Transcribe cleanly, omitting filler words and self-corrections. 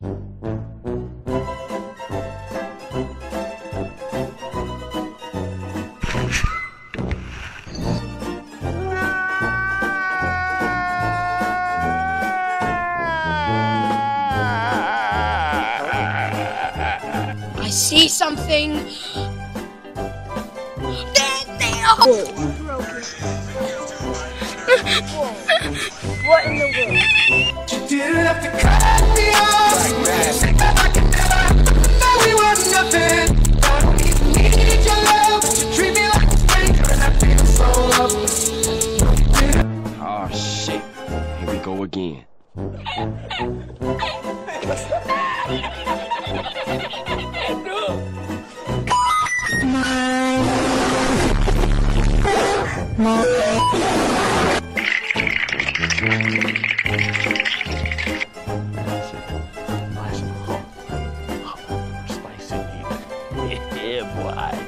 I see something. What in the world? You didn't have to cut me off. We were nothing. I don't even need your love, but you treat me like a stranger, and I feel so loveless. Oh shit! Here we go again. Yeah, boy.